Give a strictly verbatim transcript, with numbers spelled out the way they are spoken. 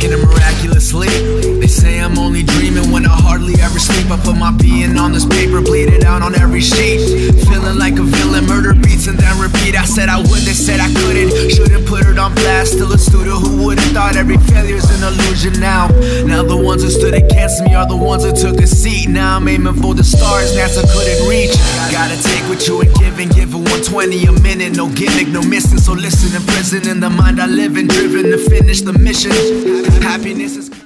taking a miraculous leap. They say I'm only dreaming when I hardly ever sleep. I put my being on this paper, bleed it out on every sheet. Feeling like a villain, murder beats and then repeat. I said I would, they said I couldn't. Shouldn't put it on blast. Still a student who would've thought every failure's an illusion now. Now the ones who stood against me are the ones who took a seat. Now I'm aiming for the stars NASA couldn't reach. Gotta take what you ain't giving, give it one twenty a minute. No gimmick, no missing, so listen. In prison, in the mind I live in, driven to finish the mission. Happiness is